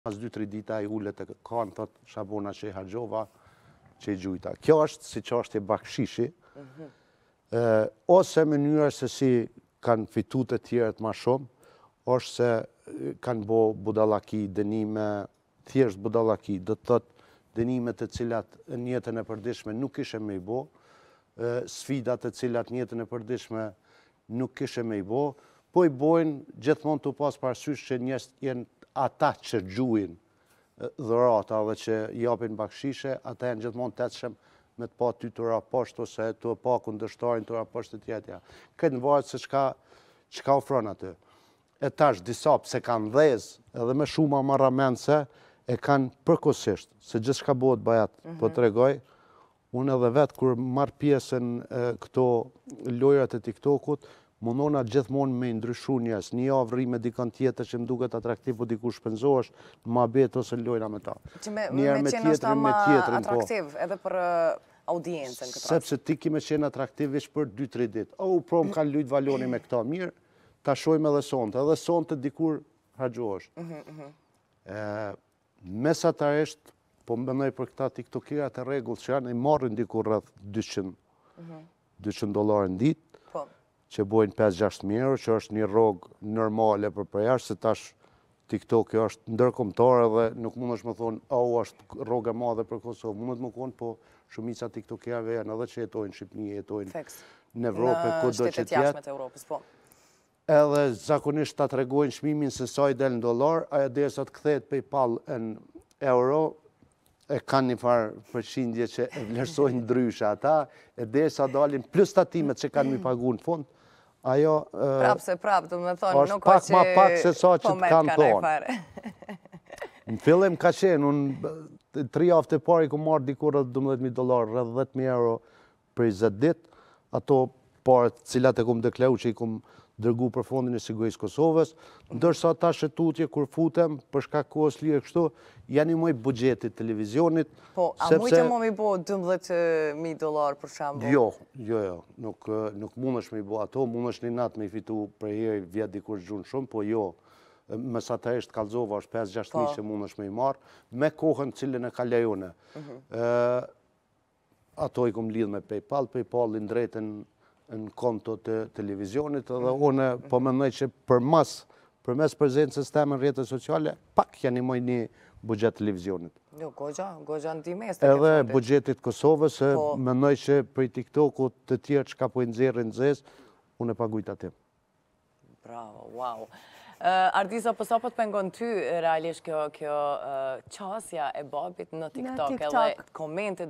Pas 2-3 dita i ullet e kanë, thot Shabona që i hargjova, që i gjujta. Kjo është si që është e bakshishi, ose mënyra se si kanë fitu të tjerët ma shumë, është se kanë bo budallaki, dënime, thjesht budallaki, do të thot dënime të cilat në jetën e përditshme nuk ishe me i bo, sfidat të cilat në jetën e përditshme nuk ishe me i bo, po i bojnë gjithmonë të pas parasysh që njerëz jenë ata që gjujnë dhurata dhe që japin bakshishe, ata janë gjithmonë të etshëm me të pa ty të raposht ose të pa kundërshtarin të raposht të tjetja. Këtë në varet se çka ofron aty. E tash disa pse kanë dhezë edhe me shuma marramense e kanë përkohësisht, se gjithçka bëhet bajat, po t'rregoj, unë edhe vetë kur marr pjesën këto lojrat e TikTokut, mundona gjithmonë me ndryshu njerëz. Një javë rri me dikon tjetër që më duket atraktiv, po diku shpenzohesh në muhabet ose lojra me ta. Që me qenë është ama atraktiv edhe për audiencën këtë rast. Sepse ti ki me qenë atraktivisht për 2-3 ditë. Pro më kanë lujt valoni me këta mirë, ta shojmë edhe sonte. Edhe sonte dikur hargjohesh. Mesatarisht, po më bëndoj për këta tiktokerat e rregull që janë, i marrin dikur rreth $200 në ditë, që bojnë 5-6 euro, që është një rrogë normale për përjashtë, se tash TikTok është ndërkombëtar dhe nuk mund është më thonë, është rrogë e madhe për Kosovë. Mundet më konë, po shumica TikTokerave janë edhe që jetojnë në Shqipëni, jetojnë në Evropë, ku do që tjetë. Edhe zakonisht ta tregojnë çmimin se sa i del në dollar, ajo derisa të kthehet PayPal në euro, e kanë një farë përqindje që e vlerësojnë ndryshe ata, e derisa dalin plus tatimet që kanë mi pagu në fund, ajo prap, do me thonë, është pak ma pak se sa që të kanë thonë. Në fillim ka qenë, unë 3 javë të parë i ku marrë dikur rreth $12,000, rreth €10,000 për 20 ditë, ato parët cilat e kum deklaru që i kum dërgu për Fondin e Sigurisë Kosovës, ndërsa ta shëtutje kur futem, për shkak kohës lirë kështu, janë i moj buxhetit televizionit. Po, a mujtë më mi bo $12,000 për shambull? Jo, nuk mund është me i bo ato, mund është një natë me i fitu për herë vjetë dikur gjunë shumë, po jo, mesatarisht kalzova është 5-6 mijë që mund është me i marë, me kohën cilën e kalejone. Ato i kum lidh me PayPal, PayPal i ndrejten në konto të televizionit, edhe une po mendoj që përmes prezencës teme në rrjetet sociale, pak janë i moj një buxhet televizionit. Jo, gogja ndimes. Edhe buxhetit Kosovës, se mendoj që për TikTokut të tjerë që ka po i nxjerrin nxez, unë e paguajt atë. Bravo, wow. Ardiza, po sa po të pengon ty realisht kjo qasja e babit në TikTok, edhe komentet